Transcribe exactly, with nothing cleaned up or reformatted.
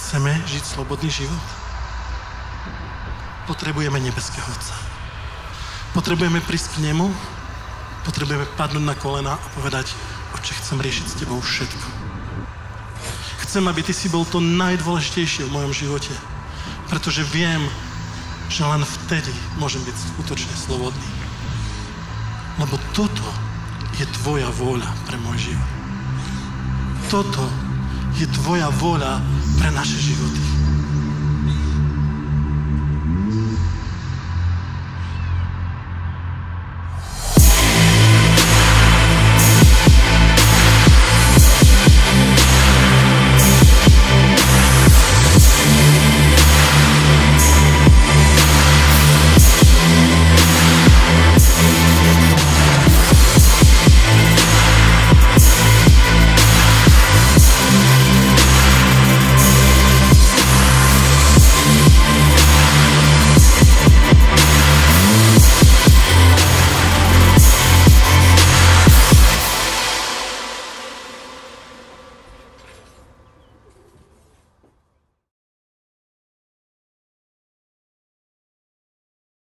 Chceme žiť slobodný život? Potrebujeme nebeského Otca. Potrebujeme prísť k nemu, potrebujeme padnúť na kolena a povedať: Otče, chcem riešiť s tebou všetko. Chcem, aby ty si bol to najdôležitejšie v mojom živote, pretože viem, že len vtedy môžem byť skutočne slobodný. Lebo toto je tvoja vôľa pre môj život. Toto je tvoja vôľa pre naše životy.